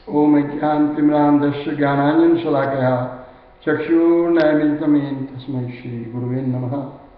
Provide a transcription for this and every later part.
ओम ज्ञानतिमिरान्धस्य ज्ञानाञ्जनशलाकया चक्षुर्नयमिलितमेन तस्मै श्रीगुरुवे नमः।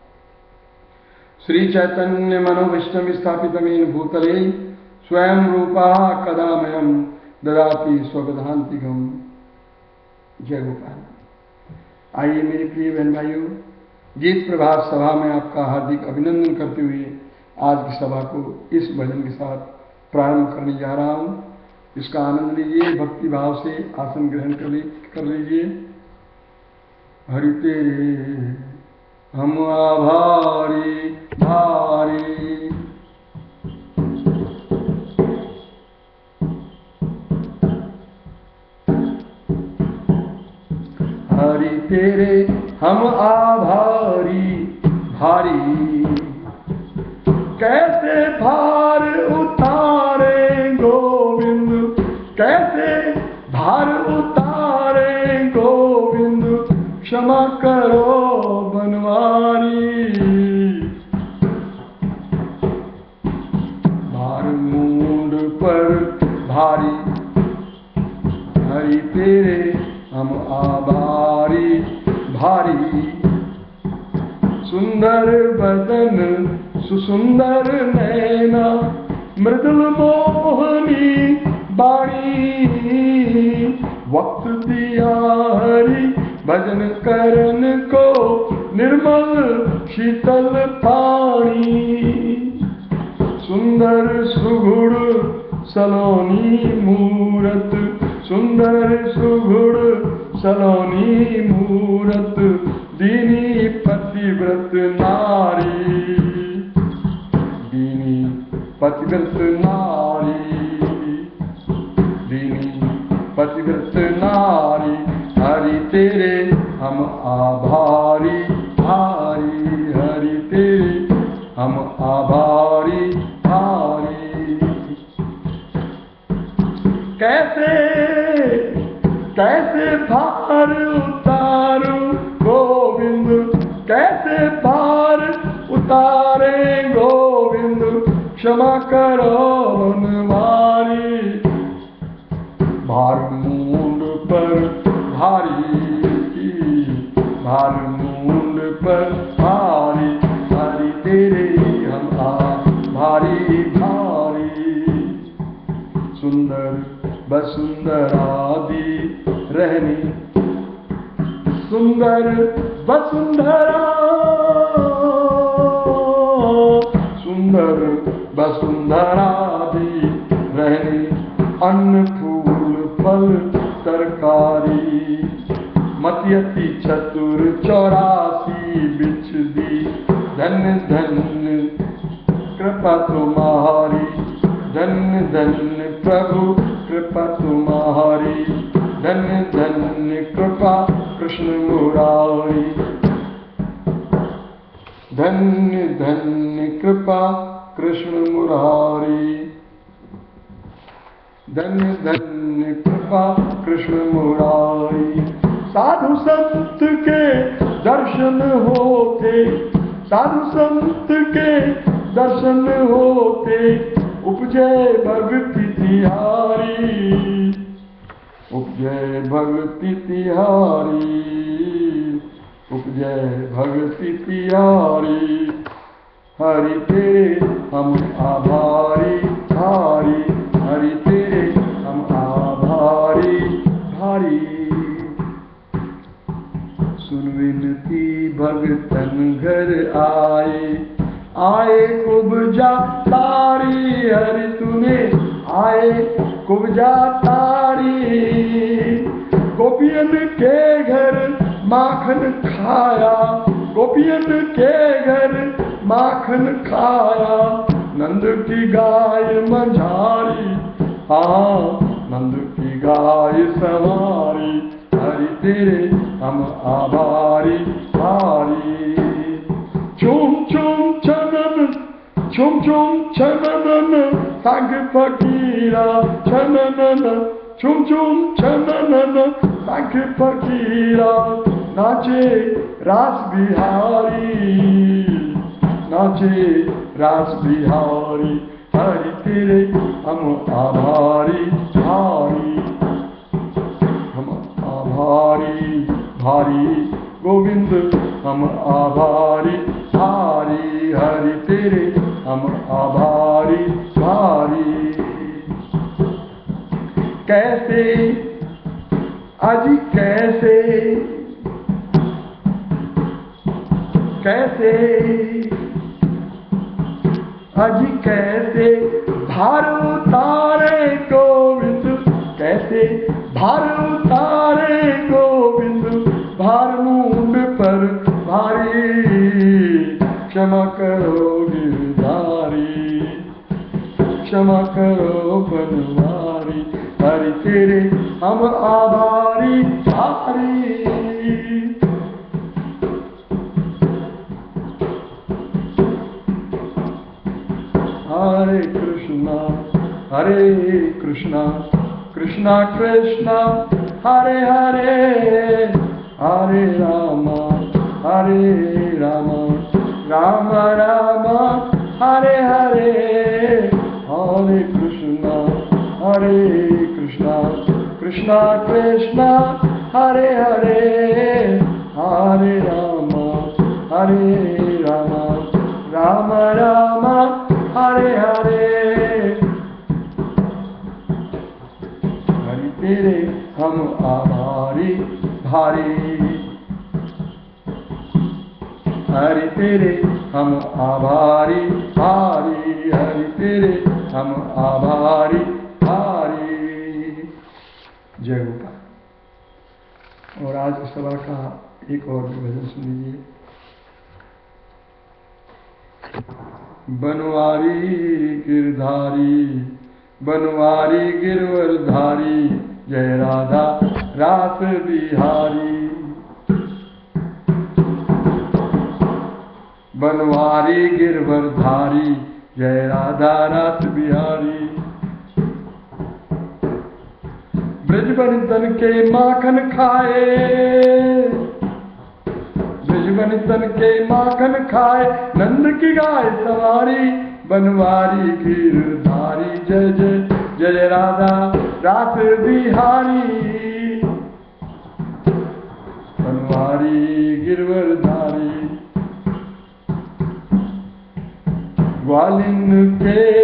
श्रीचैतन्यमनोभीष्टं स्थापितमेन भूतले स्वयं रूपः कदा मह्यं ददाति स्वपदान्तिकं। जय गोपाल। आइए मेरे प्रिय बहन भाइयों, गीत प्रभात सभा में आपका हार्दिक अभिनंदन करते हुए आज की सभा को इस भजन के साथ प्रारंभ करने जा रहा हूँ। इसका आनंद लीजिए, भक्ति भाव से आसन ग्रहण कर लीजिए। हरि तेरे हम आभारी भारी, हरि तेरे हम आभारी भारी, कैसे भार उतारे गोविंद, कैसे भार उतारे गोविंद, क्षमा करो बनवारी। भार मूंड पर भारी, हरि तेरे हम आभारी भारी। सुंदर बदन सुसुंदर नैना, मृदुल मोहनी बाणी, वक्त दिया हरि भजन करन को, निर्मल शीतल पानी। सुंदर सुगुण सलोनी मूरत, सुंदर सुगुण सलोनी मूरत, दीनी पतिव्रत नारी, दीनी पतिव्रत नारी, दीनी पतिव्रत नारी। हरि तेरे हम आभारी भारी, हरि तेरे हम आभारी भारी। कैसे कैसे भार उतारूं गोविंद, कैसे भार उतारे गोविंद, क्षमा करो बनवारी। भार मूंड पर भारी, भार मूंड पर भारी, हरि तेरे हम आभारी भारी। सुंदर वसुंधरादि रहनी, सुंदर वसुंधरा, सुंदर वसुंधरादि रहनी, अन्न फूल फल तरकारी। मतियति चतुर 84 बिछ दी, धन्य धन्य कृपा तुम्हारी, धन्य धन्य प्रभु कृपा तुम्हारी, धन्य धन्य कृपा कृष्ण मुरारी, धन्य धन्य कृपा कृष्ण मुरारी, धन्य धन्य कृपा कृष्ण मुरारी। साधु संत के दर्शन होते, साधु संत के दर्शन होते, उपजे भक्ति तिहारी, उपजे भक्ति तिहारी, उपजे भक्ति तिहारी। हरि तेरे हम आभारी भारी, हरि तेरे हम आभारी भारी। सुन विनती भगतन घर आए, आए कुब्जा तारी, हरि तूने आए कुब्जा तारी। गोपियन के घर माखन खाया, गोपियन के घर माखन खाया, नंद की गाय मझारी, हाँ नंद की गाय सवारी। हरि तेरे हम आभारी भारी। चुम चुम छनन, चुम चुम छनन, सांग फकीरा छनन, चुम चुम छनन, सांग फकीरा। नाचे रास बिहारी, नाचे रास बिहारी। हरि तेरे हम आभारी भारी। भारी गोविंद हम आभारी भारी हरि तेरे हम आभारी भारी। कैसे अजी कैसे कैसे अजी कैसे भार उतारे गोविंद कैसे भार उतारे गोविंद भार मुंड पर भारी क्षमा करो गिरधारी क्षमा करो बनवारी हरि तेरे हम आभारी भारी। हरे कृष्णा कृष्णा कृष्णा हरे हरे हरे राम राम राम हरे हरे हरे कृष्णा कृष्णा कृष्णा हरे हरे हरे राम राम राम हरे हरे। हरि तेरे हम आभारी भारी हरि तेरे हम आभारी भारी हरि तेरे हम आभारी भारी। जय गोपाल। और आज इस सभा का एक और भजन सुन लीजिए। बनवारी गिरधारी बनवारी गिरवरधारी जय राधा रास बिहारी। बनवारी गिरवरधारी जय राधा रास बिहारी। ब्रजबन तन के माखन खाए ब्रजबन तन के माखन खाए नंद की गाय सवारी बनवारी गिरधारी जय जय जय राधा रास बिहारी। बनवारी गिरवरधारी ग्वालिन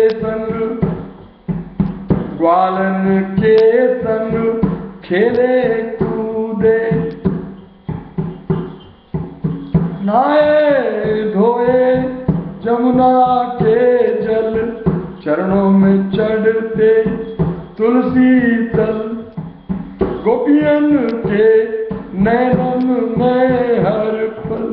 के संग खेले कूदे नहाए धोए जमुना के जल चरणों में चढ़ते तुलसी तल गोपियन के नैनन में हर पल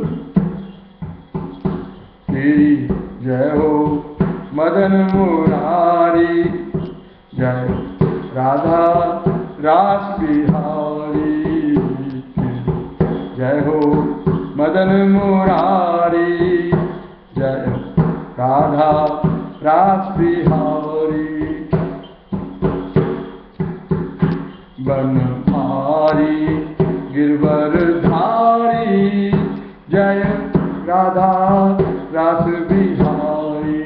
तेरी जय हो मदन मुरारी जय राधा रास बिहारी। जय हो मदन मुरारी जय राधा रास बिहारी। बनवारी गिरवरधारी जय राधा रास बिहारी।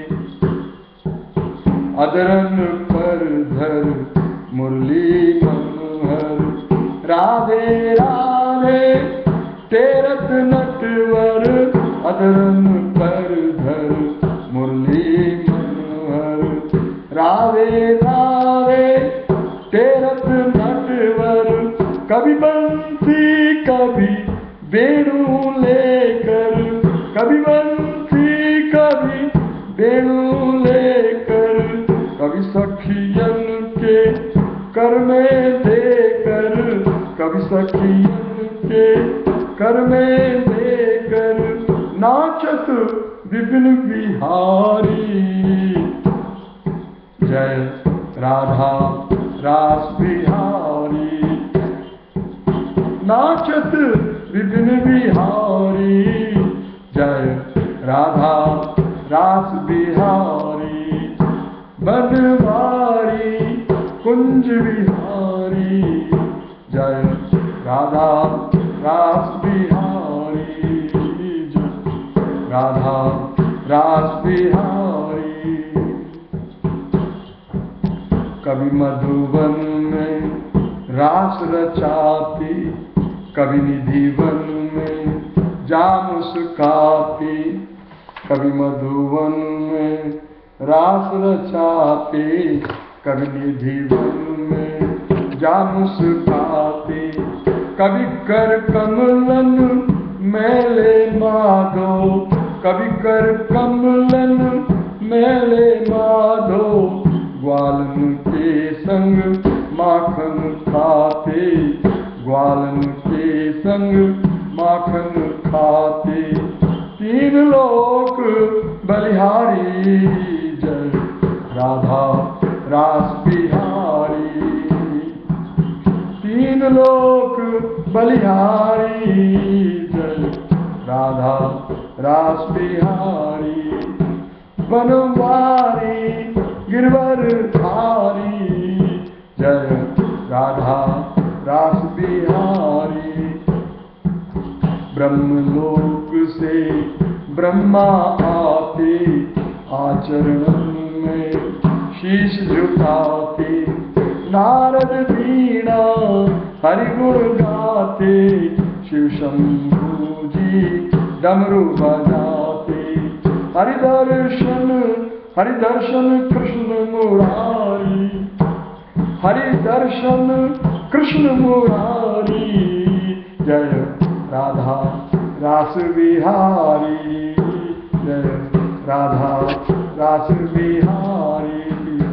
अदरन पर धर मुरली मनोहर राधे राधे तेरथ नटवर अदरन पर धर मुरली मनोहर राधे राधे तेरथ नटवर। कभी बंसी कभी वेणु लेकर कभी बंसी कभी वेणु लेकर कभी सखियन के कर में देकर कभी सखियन के कर में देकर नाचत विपिन बिहारी। जय राधा रास बिहारी नाचत विपिन बिहारी। जय राधा रास बिहारी बनवारी कुंज बिहारी। जय राधा रास बिहारी जय राधा रास बिहारी। कभी मधुबन में रास रचाती कभी निधि वन में जा मुस्काते, कभी मधुवन में रास रचाते, कभी निधि वन में जा मुस्काते, कभी कर कमलन मेले माधो, कभी कर कमलन मेले माधो, ग्वालन के संग माखन खाते, ग्वालन के संग माखन खाते, तीन लोक बलिहारी जय राधा रास बिहारी, तीन लोक बलिहारी जय राधा रास बिहारी, बनवारी गिरवर धारी जय राधा रास बिहारी, ब्रह्मलोक से ब्रह्मा आते, आचरण में शीश झुकाते, नारद वीणा हरिगुण गाते, शिव शंभू जी डमरू बजाते, हरिदर्शन कृष्ण मुरारी, हरिदर्शन कृष्ण मुरारी जय राधा रास बिहारी, जय राधा रास बिहारी,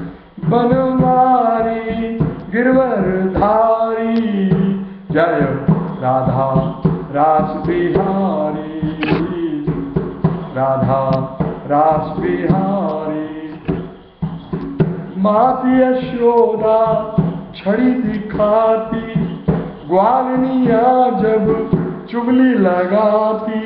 बनवारी गिरवर धारी जय राधा रास बिहारी, राधा रास बिहारी, माती यशोदा छड़ी दिखाती, ग्वालनिया जब चुगली लगाती,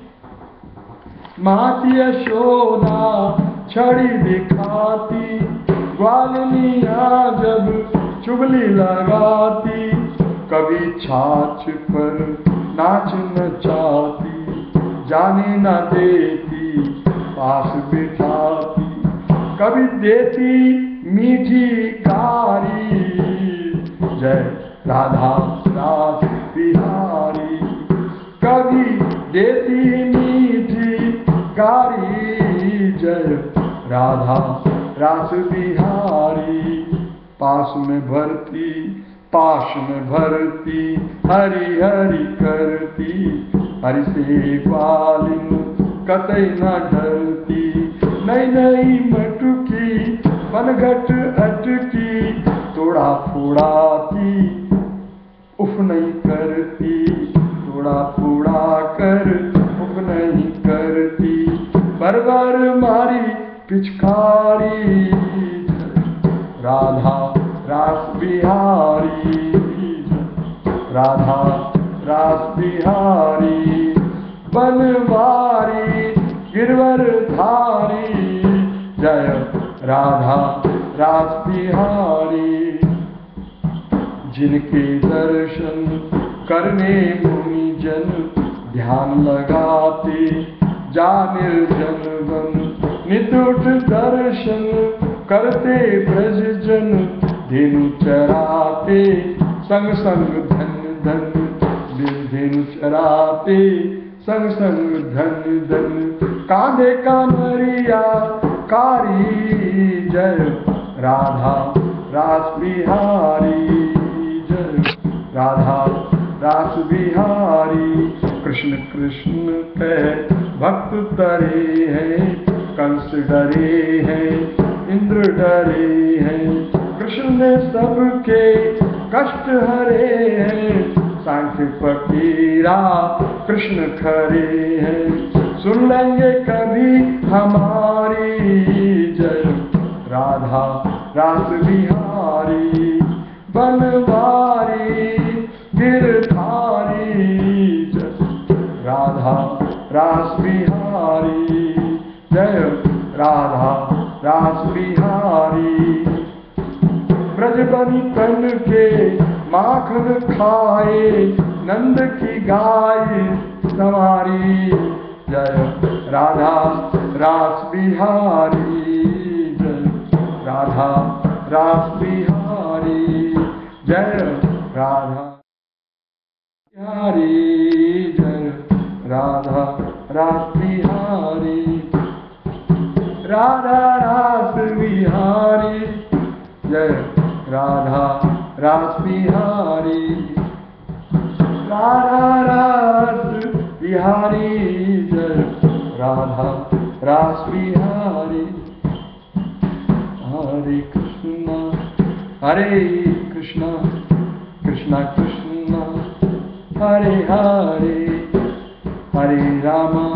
माती यशोदा छड़ी दिखाती, ग्वालनिया जब चुगली लगाती, कभी छाछ पर नाच नचाती, जाने न देती पास बिठाती, कभी देती मीठी गारी जय राधा रास बिहारी, कभी देती मीठी गारी जय राधा रास बिहारी, पास में भरती पाश में भरती, हरि हरि करती, हरि से ग्वालिन कतई न डरती, नई नई मटुकी बनघट अटकी, तोड़ा फोड़ाती उफ नहीं करती, तोड़ा फोड़ा कर उफ नहीं करती, बरबर मारी पिचकारी राधा रास बिहारी, राधा रास बिहारी, बनवारी गिरवर धारी जय राधा रास बिहारी, जिनके दर्शन करने मुनि जन ध्यान लगाते, जा निर्जन वन नित उठ दर्शन करते, ब्रज जन धेनु चराते, संग संग धन धन धेनु चराते, संग संग धन धन, कांधे कांवरिया कारी जय राधा रास बिहारी, जय राधा रास बिहारी, कृष्ण कृष्ण के भक्त तरे हैं, कंस डरे हैं, इंद्र डरे हैं, कृष्ण ने सबके कष्ट हरे हैं, सांख्य फकीरा कृष्ण खरे हैं, सुन लेंगे कभी हमारी जय राधा रास बिहारी, बनवारी गिरधारी जय राधा रास बिहारी, जय राधा रास बिहारी, ब्रजबनी तन के माखन खाए, नंद की गाय सवारी जय राधा रास बिहारी, जय राधा रास बिहारी, जय राधा। बिहारी जय राधा रास बिहारी, राधा रास बिहारी जय राधा रास बिहारी, राधा रास बिहारी जय राधा रास बिहारी। हरे कृष्णा कृष्णा कृष्णा हरे हरे, हरे रामा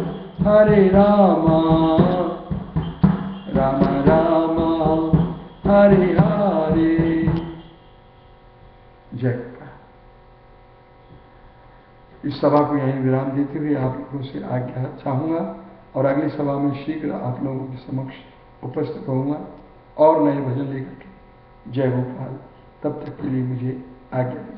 राम राम हरे हरे। जय। इस सभा को यहीं विराम देते हुए आप लोगों से आज्ञा चाहूंगा और अगली सभा में शीघ्र आप लोगों के समक्ष उपस्थित होऊंगा और नए भजन लेकर के। जय गोपाल। तब तक के लिए मुझे आज्ञा दीजिए।